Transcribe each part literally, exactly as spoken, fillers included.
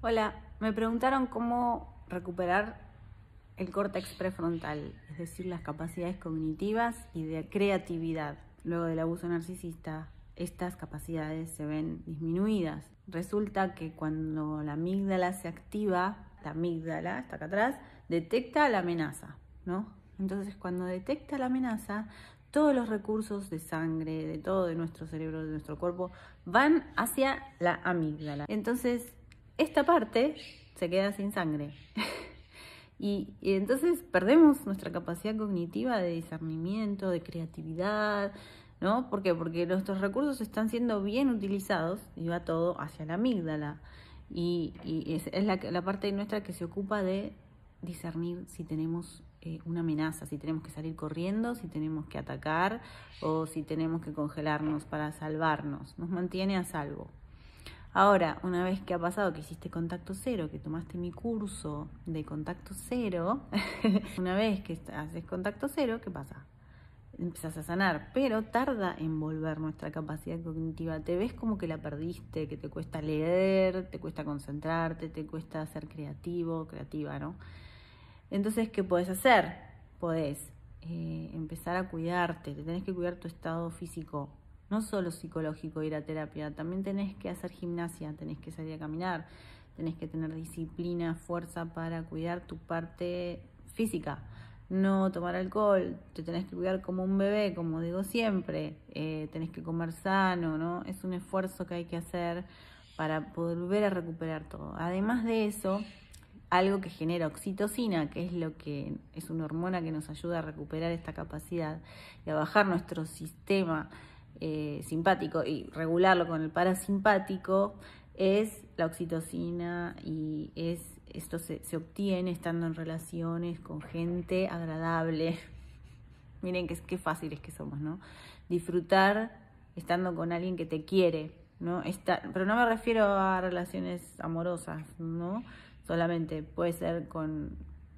Hola, me preguntaron cómo recuperar el córtex prefrontal, es decir, las capacidades cognitivas y de creatividad. Luego del abuso narcisista, estas capacidades se ven disminuidas. Resulta que cuando la amígdala se activa, la amígdala, está acá atrás, detecta la amenaza, ¿no? Entonces, cuando detecta la amenaza, todos los recursos de sangre, de todo de nuestro cerebro, de nuestro cuerpo, van hacia la amígdala. Entonces, esta parte se queda sin sangre. y, y entonces perdemos nuestra capacidad cognitiva de discernimiento, de creatividad, ¿no? ¿Por qué? Porque nuestros recursos están siendo bien utilizados y va todo hacia la amígdala. Y, y es, es la, la parte nuestra que se ocupa de discernir si tenemos eh, una amenaza, si tenemos que salir corriendo, si tenemos que atacar o si tenemos que congelarnos para salvarnos. Nos mantiene a salvo. Ahora, una vez que ha pasado que hiciste contacto cero, que tomaste mi curso de contacto cero, una vez que haces contacto cero, ¿qué pasa? Empezás a sanar, pero tarda en volver nuestra capacidad cognitiva. Te ves como que la perdiste, que te cuesta leer, te cuesta concentrarte, te cuesta ser creativo, creativa, ¿no? Entonces, ¿qué podés hacer? Podés eh, empezar a cuidarte, te tenés que cuidar tu estado físico. No solo psicológico, ir a terapia, también tenés que hacer gimnasia, tenés que salir a caminar, tenés que tener disciplina, fuerza para cuidar tu parte física. No tomar alcohol, te tenés que cuidar como un bebé, como digo siempre, eh, tenés que comer sano, ¿no? Es un esfuerzo que hay que hacer para volver a recuperar todo. Además de eso, algo que genera oxitocina, que es lo que es una hormona que nos ayuda a recuperar esta capacidad y a bajar nuestro sistema Eh, simpático y regularlo con el parasimpático, es la oxitocina, y es esto se, se obtiene estando en relaciones con gente agradable. Miren qué, qué fáciles que somos, ¿no? Disfrutar estando con alguien que te quiere, ¿no? Está, pero no me refiero a relaciones amorosas, ¿no? Solamente puede ser con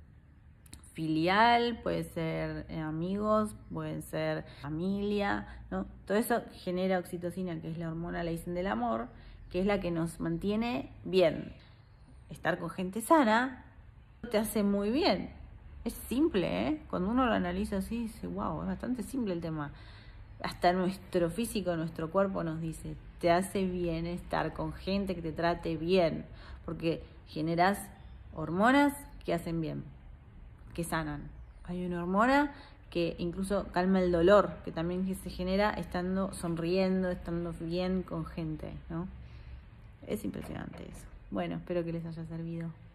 filial, puede ser eh, amigos, puede ser familia, ¿no? Todo eso genera oxitocina, que es la hormona, le dicen, del amor, que es la que nos mantiene bien. Estar con gente sana te hace muy bien. Es simple, ¿eh? Cuando uno lo analiza así, dice, wow, es bastante simple el tema. Hasta nuestro físico, nuestro cuerpo nos dice, te hace bien estar con gente que te trate bien, porque generas hormonas que hacen bien, que sanan. Hay una hormona que incluso calma el dolor, que también se genera estando sonriendo, estando bien con gente, ¿no? Es impresionante eso. Bueno, espero que les haya servido.